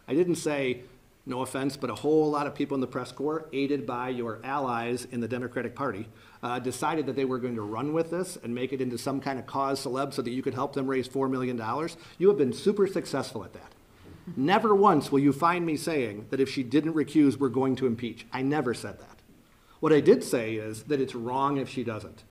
I didn't say, no offense, but a whole lot of people in the press corps, aided by your allies in the Democratic Party, decided that they were going to run with this and make it into some kind of cause celeb so that you could help them raise $4 million. You have been super successful at that. Never once will you find me saying that if she didn't recuse, we're going to impeach. I never said that. What I did say is that it's wrong if she doesn't.